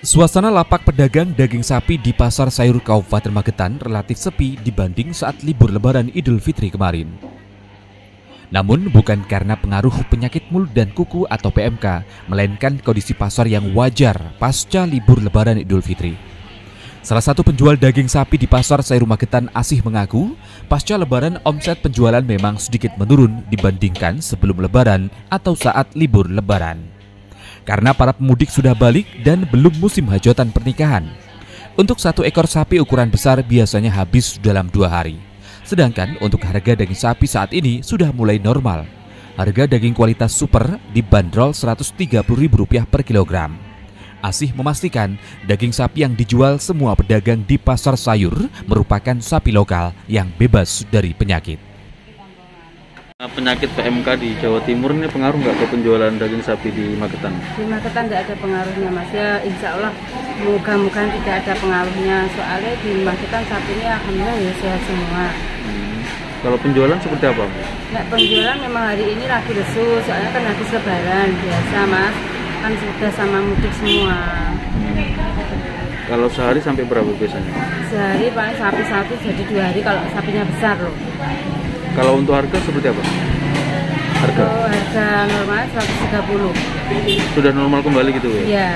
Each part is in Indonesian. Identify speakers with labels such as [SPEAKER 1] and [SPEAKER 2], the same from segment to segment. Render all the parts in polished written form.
[SPEAKER 1] Suasana lapak pedagang daging sapi di Pasar Sayur Kabupaten Magetan relatif sepi dibanding saat libur Lebaran Idul Fitri kemarin. Namun bukan karena pengaruh penyakit mulut dan kuku atau PMK, melainkan kondisi pasar yang wajar pasca libur Lebaran Idul Fitri. Salah satu penjual daging sapi di Pasar Sayur Magetan Asih mengaku, pasca Lebaran omset penjualan memang sedikit menurun dibandingkan sebelum Lebaran atau saat libur Lebaran. Karena para pemudik sudah balik dan belum musim hajatan pernikahan. Untuk satu ekor sapi ukuran besar biasanya habis dalam 2 hari. Sedangkan untuk harga daging sapi saat ini sudah mulai normal. Harga daging kualitas super dibanderol Rp130.000 per kilogram. Asih memastikan daging sapi yang dijual semua pedagang di pasar sayur merupakan sapi lokal yang bebas dari penyakit.
[SPEAKER 2] Penyakit PMK di Jawa Timur ini pengaruh nggak ke penjualan daging sapi di Magetan?
[SPEAKER 3] Di Magetan tidak ada pengaruhnya, Mas. Ya, insya Allah moga-moga tidak ada pengaruhnya. Soalnya di Magetan sapinya alhamdulillah ya sehat semua.
[SPEAKER 2] Kalau penjualan seperti apa?
[SPEAKER 3] Nah, penjualan memang hari ini lagi lesu, soalnya kan habis Lebaran biasa, Mas. Kan sudah sama mudik semua.
[SPEAKER 2] Kalau sehari sampai berapa biasanya?
[SPEAKER 3] Sehari paling sapi satu jadi 2 hari kalau sapinya besar loh.
[SPEAKER 2] Kalau untuk harga seperti apa? Harga?
[SPEAKER 3] Oh, harga normal 130.
[SPEAKER 2] Sudah normal kembali gitu ya?
[SPEAKER 3] Iya.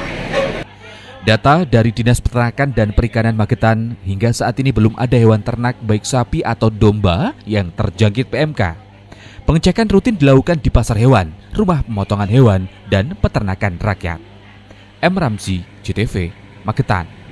[SPEAKER 1] Data dari Dinas Peternakan dan Perikanan Magetan, hingga saat ini belum ada hewan ternak baik sapi atau domba yang terjangkit PMK. Pengecekan rutin dilakukan di pasar hewan, rumah pemotongan hewan, dan peternakan rakyat. M. Ramzi, JTV, Magetan.